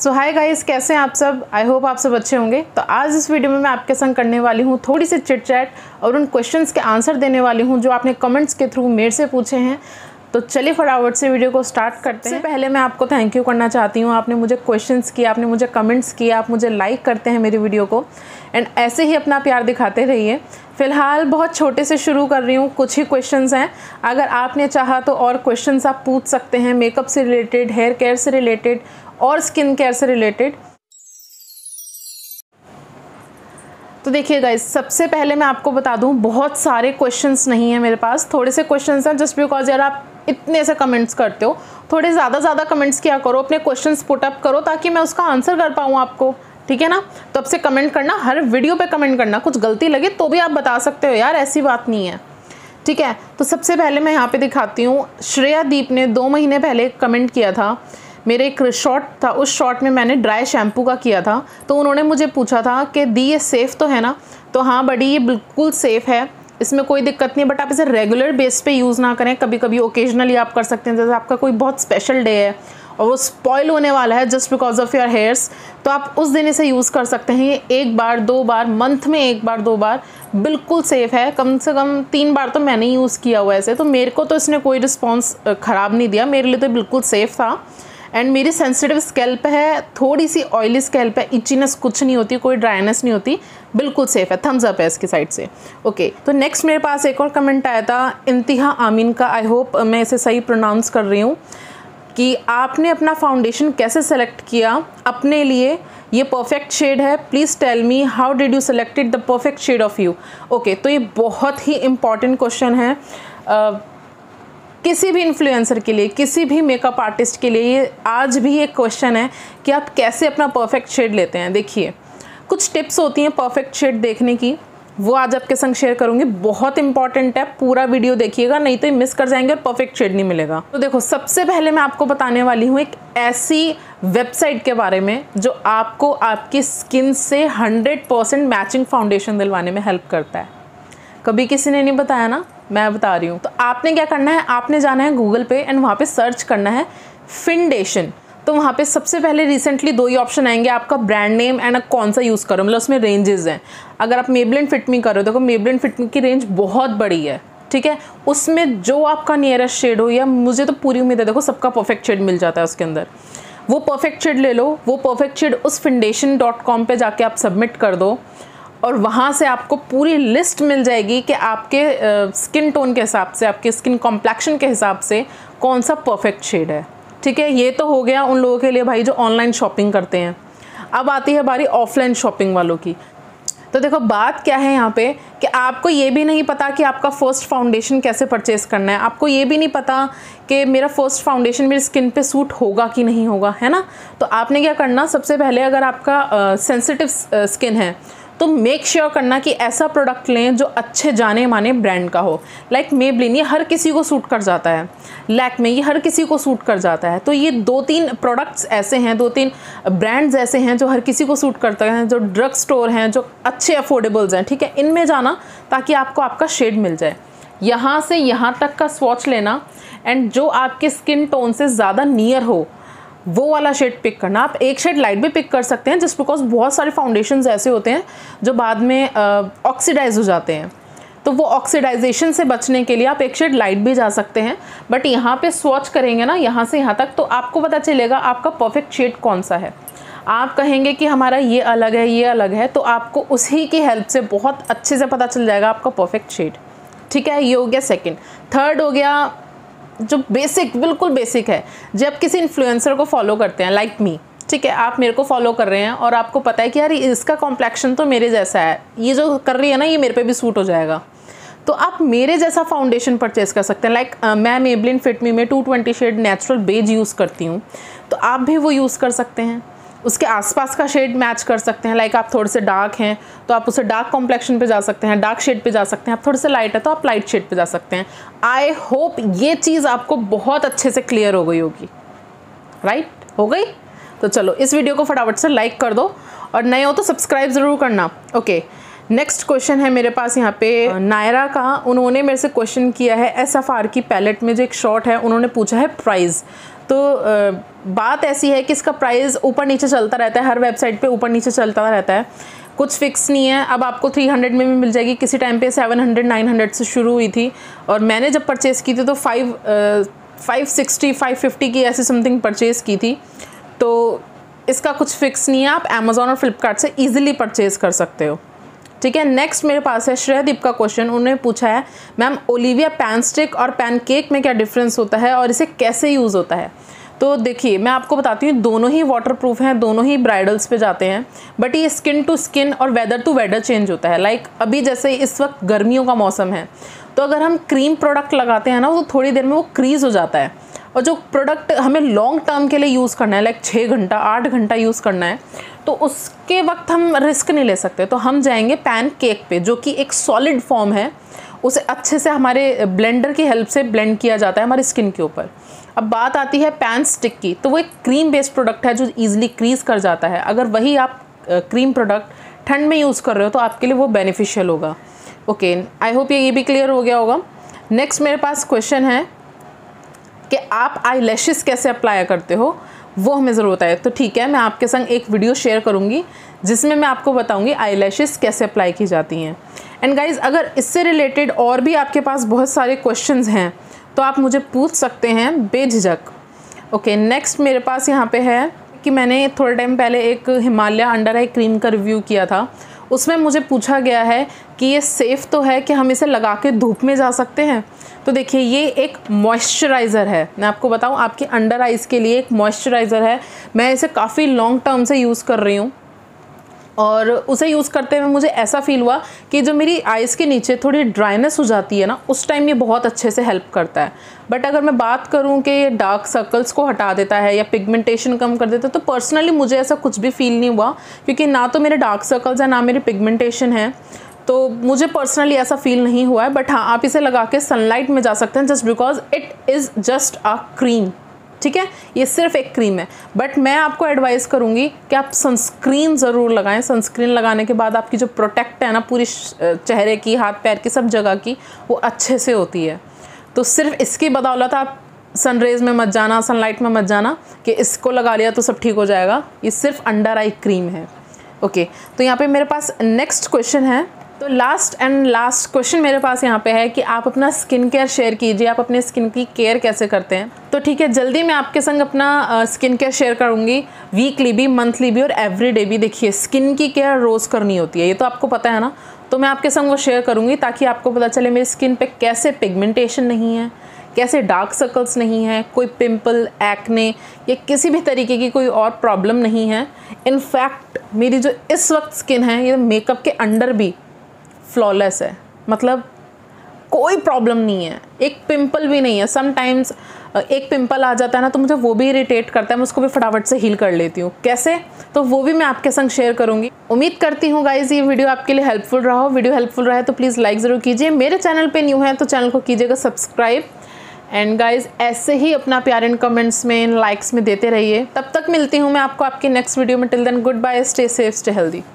सो hi guys, कैसे हैं आप सब। आई होप आप सब अच्छे होंगे। तो आज इस वीडियो में मैं आपके संग करने वाली हूँ थोड़ी सी चिट चैट और उन क्वेश्चंस के आंसर देने वाली हूँ जो आपने कमेंट्स के थ्रू मेरे से पूछे हैं। तो चलिए फटाफट से वीडियो को स्टार्ट करते हैं। पहले मैं आपको थैंक यू करना चाहती हूँ। आपने मुझे क्वेश्चंस किए, आपने मुझे कमेंट्स किए, आप मुझे लाइक करते हैं मेरी वीडियो को, एंड ऐसे ही अपना प्यार दिखाते रहिए। फ़िलहाल बहुत छोटे से शुरू कर रही हूँ, कुछ ही क्वेश्चंस हैं। अगर आपने चाहा तो और क्वेश्चंस आप पूछ सकते हैं, मेकअप से रिलेटेड, हेयर केयर से रिलेटेड और स्किन केयर से रिलेटेड। तो देखिए गाइस, सबसे पहले मैं आपको बता दूं, बहुत सारे क्वेश्चंस नहीं हैं मेरे पास, थोड़े से क्वेश्चंस हैं। जस्ट बिकॉज यार आप इतने से कमेंट्स करते हो, थोड़े ज़्यादा कमेंट्स किया करो, अपने क्वेश्चंस पुट अप करो ताकि मैं उसका आंसर कर पाऊँ आपको, ठीक है ना। तो अब से कमेंट करना, हर वीडियो पे कमेंट करना, कुछ गलती लगे तो भी आप बता सकते हो यार, ऐसी बात नहीं है, ठीक है। तो सबसे पहले मैं यहाँ पे दिखाती हूँ, श्रेया दीप ने 2 महीने पहले कमेंट किया था। मेरे एक शॉर्ट था, उस शॉर्ट में मैंने ड्राई शैम्पू का किया था। तो उन्होंने मुझे पूछा था कि दी ये सेफ़ तो है ना। तो हाँ बड़ी, ये बिल्कुल सेफ़ है, इसमें कोई दिक्कत नहीं, बट आप इसे रेगुलर बेस पे यूज़ ना करें। कभी कभी ओकेजनली आप कर सकते हैं, जैसे आपका कोई बहुत स्पेशल डे है और वो स्पॉइल होने वाला है just because of your hairs, तो आप उस दिन इसे यूज़ कर सकते हैं। ये 1 बार 2 बार, मंथ में 1 बार 2 बार बिल्कुल सेफ़ है। कम से कम 3 बार तो मैंने यूज़ किया हुआ है ऐसे, तो मेरे को तो इसने कोई रिस्पॉन्स ख़राब नहीं दिया, मेरे लिए तो बिल्कुल सेफ़ था। एंड मेरी सेंसिटिव स्कैल्प है, थोड़ी सी ऑयली स्कैल्प है, इचीनेस कुछ नहीं होती, कोई ड्राइनेस नहीं होती, बिल्कुल सेफ़ है। थम्स अप है इसकी साइड से। ओके, तो नेक्स्ट मेरे पास एक और कमेंट आया था इंतिहा आमीन का, आई होप मैं इसे सही प्रोनाउंस कर रही हूँ, कि आपने अपना फाउंडेशन कैसे सेलेक्ट किया अपने लिए, ये परफेक्ट शेड है, please tell me how did you selected the perfect shade of you. Okay, तो ये बहुत ही इम्पॉर्टेंट क्वेश्चन है किसी भी इन्फ्लुएंसर के लिए, किसी भी मेकअप आर्टिस्ट के लिए। ये आज भी एक क्वेश्चन है कि आप कैसे अपना परफेक्ट शेड लेते हैं। देखिए, कुछ टिप्स होती हैं परफेक्ट शेड देखने की, वो आज आपके संग शेयर करूंगी, बहुत इंपॉर्टेंट है, पूरा वीडियो देखिएगा, नहीं तो मिस कर जाएंगे और परफेक्ट शेड नहीं मिलेगा। तो देखो, सबसे पहले मैं आपको बताने वाली हूँ एक ऐसी वेबसाइट के बारे में जो आपको आपकी स्किन से 100% मैचिंग फाउंडेशन दिलवाने में हेल्प करता है। कभी किसी ने नहीं बताया ना, मैं बता रही हूँ। तो आपने क्या करना है, आपने जाना है गूगल पे एंड वहाँ पे सर्च करना है फिंडेशन। तो वहाँ पे सबसे पहले रिसेंटली 2 ही ऑप्शन आएंगे, आपका ब्रांड नेम एंड कौन सा यूज़ करो, मतलब उसमें रेंजेस हैं। अगर आप मेबलिन फिटमी करो, देखो मेबलिन फिटमी की रेंज बहुत बड़ी है, ठीक है। उसमें जो आपका नियरेस्ट शेड हो, या मुझे तो पूरी उम्मीद है, देखो सबका परफेक्ट शेड मिल जाता है उसके अंदर, वो परफेक्ट शेड ले लो। वो परफेक्ट शेड उस findation.com पे जाके आप सबमिट कर दो और वहाँ से आपको पूरी लिस्ट मिल जाएगी कि आपके स्किन टोन के हिसाब से, आपके स्किन कॉम्प्लेक्शन के हिसाब से कौन सा परफेक्ट शेड है, ठीक है। ये तो हो गया उन लोगों के लिए भाई जो ऑनलाइन शॉपिंग करते हैं। अब आती है बारी ऑफलाइन शॉपिंग वालों की। तो देखो, बात क्या है यहाँ पे कि आपको ये भी नहीं पता कि आपका फर्स्ट फाउंडेशन कैसे परचेज़ करना है, आपको ये भी नहीं पता कि मेरा फर्स्ट फाउंडेशन मेरी स्किन पे सूट होगा कि नहीं होगा, है ना। तो आपने क्या करना, सबसे पहले अगर आपका सेंसिटिव स्किन है तो मेक श्योर करना कि ऐसा प्रोडक्ट लें जो अच्छे जाने माने ब्रांड का हो। लाइक मेबलिन, ये हर किसी को सूट कर जाता है, लैक्मे ये हर किसी को सूट कर जाता है। तो ये 2-3 प्रोडक्ट्स ऐसे हैं, 2-3 ब्रांड्स ऐसे हैं जो हर किसी को सूट करते हैं, जो ड्रग स्टोर हैं, जो अच्छे अफोर्डेबल्स हैं, ठीक है। इनमें जाना ताकि आपको आपका शेड मिल जाए। यहाँ से यहाँ तक का स्वॉच लेना एंड जो आपके स्किन टोन से ज़्यादा नियर हो वो वाला शेड पिक करना। आप एक शेड लाइट भी पिक कर सकते हैं, जस्ट बिकॉज बहुत सारे फाउंडेशंस ऐसे होते हैं जो बाद में ऑक्सीडाइज हो जाते हैं, तो वो ऑक्सीडाइजेशन से बचने के लिए आप एक शेड लाइट भी जा सकते हैं। बट यहाँ पे स्वॉच करेंगे ना, यहाँ से यहाँ तक, तो आपको पता चलेगा आपका परफेक्ट शेड कौन सा है। आप कहेंगे कि हमारा ये अलग है, ये अलग है, तो आपको उसी की हेल्प से बहुत अच्छे से पता चल जाएगा आपका परफेक्ट शेड, ठीक है। ये हो गया सेकेंड। थर्ड हो गया जो बेसिक, बिल्कुल बेसिक है, जब किसी इन्फ्लुएंसर को फॉलो करते हैं, लाइक मी, ठीक है। आप मेरे को फॉलो कर रहे हैं और आपको पता है कि यार इसका कॉम्प्लेक्शन तो मेरे जैसा है, ये जो कर रही है ना ये मेरे पे भी सूट हो जाएगा, तो आप मेरे जैसा फाउंडेशन परचेज कर सकते हैं। लाइक मैं मेबलिन फिटमी में 220 शेड नेचुरल बेज यूज़ करती हूँ, तो आप भी वो यूज़ कर सकते हैं। उसके आसपास का शेड मैच कर सकते हैं। लाइक आप थोड़े से डार्क हैं तो आप उसे डार्क कॉम्प्लेक्शन पे जा सकते हैं, डार्क शेड पे जा सकते हैं। आप थोड़े से लाइट है तो आप लाइट शेड पे जा सकते हैं। आई होप ये चीज़ आपको बहुत अच्छे से क्लियर हो गई होगी, राइट? हो गई? तो चलो इस वीडियो को फटाफट से लाइक कर दो और नए हो तो सब्सक्राइब ज़रूर करना। ओके, नेक्स्ट क्वेश्चन है मेरे पास यहाँ पे नायरा का। उन्होंने मेरे से क्वेश्चन किया है SFR की पैलेट में जो एक शॉट है, उन्होंने पूछा है प्राइस। तो बात ऐसी है कि इसका प्राइस ऊपर नीचे चलता रहता है, हर वेबसाइट पे ऊपर नीचे चलता रहता है, कुछ फिक्स नहीं है। अब आपको 300 में भी मिल जाएगी, किसी टाइम पे 700 900 से शुरू हुई थी, और मैंने जब परचेज़ की थी तो 560 550 की ऐसी समथिंग परचेज़ की थी। तो इसका कुछ फिक्स नहीं है, आप अमेज़ॉन और फ्लिपकार्ट से ईजिली परचेज़ कर सकते हो, ठीक है। नेक्स्ट मेरे पास है श्रेयदीप का क्वेश्चन। उन्होंने पूछा है मैम ओलिविया पैन स्टिक और पैन केक में क्या डिफरेंस होता है और इसे कैसे यूज़ होता है। तो देखिए मैं आपको बताती हूँ, दोनों ही वाटरप्रूफ हैं, दोनों ही ब्राइडल्स पे जाते हैं, बट ये स्किन टू स्किन और वेदर टू वेदर चेंज होता है। लाइक अभी जैसे इस वक्त गर्मियों का मौसम है, तो अगर हम क्रीम प्रोडक्ट लगाते हैं ना, तो थोड़ी देर में वो क्रीज हो जाता है, और जो प्रोडक्ट हमें लॉन्ग टर्म के लिए यूज़ करना है, लाइक 6 घंटा 8 घंटा यूज़ करना है, तो उसके वक्त हम रिस्क नहीं ले सकते। तो हम जाएंगे पैन केक पे, जो कि एक सॉलिड फॉर्म है, उसे अच्छे से हमारे ब्लेंडर की हेल्प से ब्लेंड किया जाता है हमारी स्किन के ऊपर। अब बात आती है पैन स्टिक की, तो वो एक क्रीम बेस्ड प्रोडक्ट है जो ईजिली क्रीज कर जाता है। अगर वही आप क्रीम प्रोडक्ट ठंड में यूज़ कर रहे हो तो आपके लिए वो बेनिफिशियल होगा। ओके, आई होप ये भी क्लियर हो गया होगा। नेक्स्ट मेरे पास क्वेश्चन है कि आप आई लैशेस कैसे अप्लाई करते हो, वो हमें ज़रूरत है। तो ठीक है, मैं आपके संग एक वीडियो शेयर करूँगी जिसमें मैं आपको बताऊँगी आई लैशेस कैसे अप्लाई की जाती हैं। एंड गाइज़, अगर इससे रिलेटेड और भी आपके पास बहुत सारे क्वेश्चंस हैं तो आप मुझे पूछ सकते हैं बेझिझक। ओके, नेक्स्ट मेरे पास यहाँ पे है कि मैंने थोड़े टाइम पहले एक हिमालय अंडर आई क्रीम का रिव्यू किया था। उसमें मुझे पूछा गया है कि ये सेफ़ तो है कि हम इसे लगा के धूप में जा सकते हैं। तो देखिए, ये एक मॉइस्चराइज़र है, मैं आपको बताऊं, आपकी अंडर आइज़ के लिए एक मॉइस्चराइज़र है। मैं इसे काफ़ी लॉन्ग टर्म से यूज़ कर रही हूँ, और उसे यूज़ करते हुए मुझे ऐसा फील हुआ कि जो मेरी आइज़ के नीचे थोड़ी ड्राइनेस हो जाती है ना, उस टाइम ये बहुत अच्छे से हेल्प करता है। बट अगर मैं बात करूँ कि ये डार्क सर्कल्स को हटा देता है या पिगमेंटेशन कम कर देता है, तो पर्सनली मुझे ऐसा कुछ भी फील नहीं हुआ, क्योंकि ना तो मेरे डार्क सर्कल्स हैं ना मेरी पिगमेंटेशन है, तो मुझे पर्सनली ऐसा फील नहीं हुआ है। बट हाँ, आप इसे लगा के सनलाइट में जा सकते हैं, just because it is just a cream, ठीक है, ये सिर्फ एक क्रीम है। बट मैं आपको एडवाइस करूँगी कि आप सनस्क्रीन ज़रूर लगाएं। सनस्क्रीन लगाने के बाद आपकी जो प्रोटेक्ट है ना, पूरी चेहरे की, हाथ पैर की, सब जगह की, वो अच्छे से होती है। तो सिर्फ इसकी बदौलत आप सनरेज़ में मत जाना, सनलाइट में मत जाना कि इसको लगा लिया तो सब ठीक हो जाएगा। ये सिर्फ अंडर आई क्रीम है। ओके, तो यहाँ पे मेरे पास नेक्स्ट क्वेश्चन है। तो लास्ट क्वेश्चन मेरे पास यहाँ पे है कि आप अपना स्किन केयर शेयर कीजिए, आप अपने स्किन की केयर कैसे करते हैं। तो ठीक है, जल्दी मैं आपके संग अपना स्किन केयर शेयर करूँगी, वीकली भी, मंथली भी और एवरीडे भी। देखिए, स्किन की केयर रोज़ करनी होती है, ये तो आपको पता है ना, तो मैं आपके संग वो शेयर करूँगी ताकि आपको पता चले मेरी स्किन पे कैसे पिगमेंटेशन नहीं है, कैसे डार्क सर्कल्स नहीं है, कोई पिंपल, एक्ने या किसी भी तरीके की कोई और प्रॉब्लम नहीं है। इनफैक्ट मेरी जो इस वक्त स्किन है, ये मेकअप के अंडर भी फ्लॉलेस है, मतलब कोई प्रॉब्लम नहीं है, एक पिंपल भी नहीं है। समटाइम्स एक पिंपल आ जाता है ना, तो मुझे वो भी इरिटेट करता है, मैं उसको भी फटाफट से हील कर लेती हूँ। कैसे, तो वो भी मैं आपके संग शेयर करूँगी। उम्मीद करती हूँ गाइज़ ये वीडियो आपके लिए हेल्पफुल रहा हो। वीडियो हेल्पफुल रहा है तो प्लीज़ लाइक ज़रूर कीजिए। मेरे चैनल पे न्यू है तो चैनल को कीजिएगा सब्सक्राइब। एंड गाइज़, ऐसे ही अपना प्यार इन कमेंट्स में, इन लाइक्स में देते रहिए। तब तक मिलती हूँ मैं आपको आपकी नेक्स्ट वीडियो में। Till then, goodbye, stay safe, stay healthy.